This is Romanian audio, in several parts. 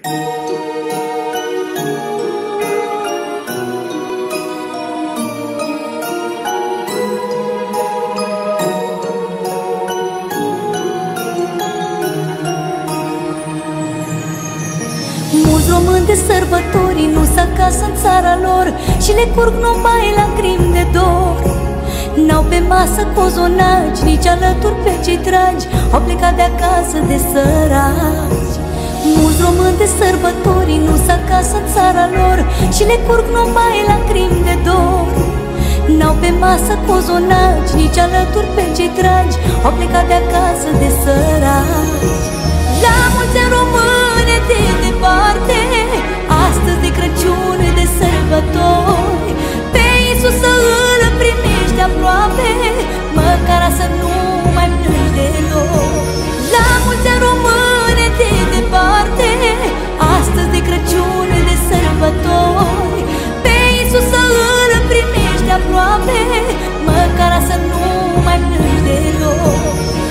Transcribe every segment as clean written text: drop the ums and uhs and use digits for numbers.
Mulți români de sărbători nu s acasă în țara lor și le curg numai lacrimi de dor. N-au pe masă cozonaci, nici alături pe cei dragi, au plecat de acasă de săraci. Mulți români de sărbători nu s acasă în țara lor și le curg numai lacrimi de dor. N-au pe masă cozonaci, nici alături pe cei dragi, au plecat de acasă de săraci. La mulți ani române de departe, astăzi de Crăciun, de sărbători, pe Iisus să îl primești aproape, măcar să nu mai plângi deloc. La mulți ani române de departe, astăzi de Crăciun, de sărbători, pe Iisus să îl primești aproape, măcar să nu mai plângi deloc.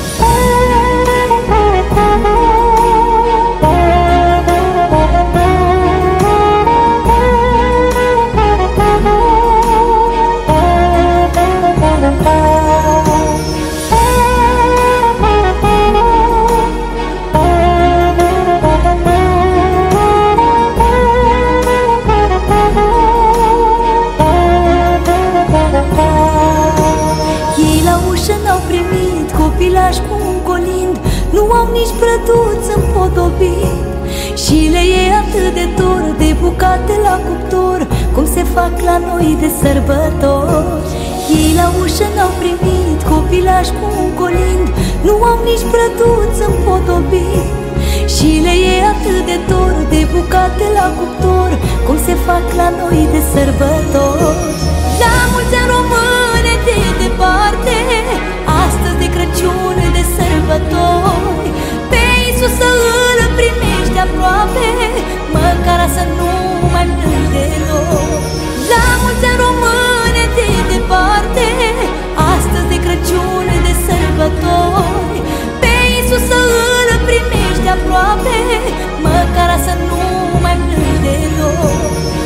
Copilași cu un colind, nu au nici brăduț împodobit și le e atât de dor de bucate la cuptor, cum se fac la noi de sărbători. Ei la ușă n-au primit copilași cu un colind, nu au nici brăduț împodobit și le e atât de dor de bucate la cuptor, cum se fac la noi de sărbători. La mulți ani române de departe, astăzi de Crăciun, de sărbători, pe Iisus să îl primești aproape, măcar să nu mai plângi deloc. La mulți ani române de departe, astăzi de Crăciun, de sărbători, pe Iisus să îl primești aproape, măcar să nu mai plângi deloc.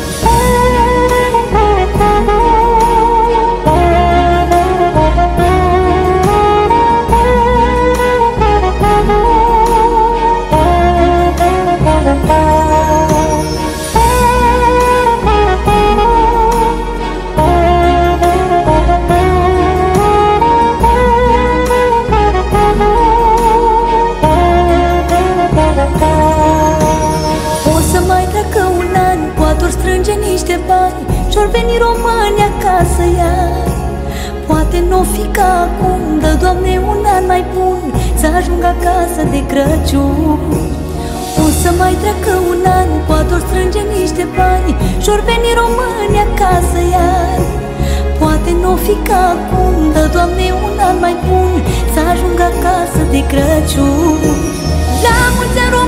Strânge niște bani și-or veni români acasă iar. Poate n-o fi ca acum, dă Doamne un an mai bun, să ajungă acasă de Crăciun. O să mai treacă un an, poate-or strânge niște bani și-or veni români acasă iar. Poate n-o fi ca acum, dă Doamne un an mai bun, să ajungă acasă de Crăciun. La mulți ani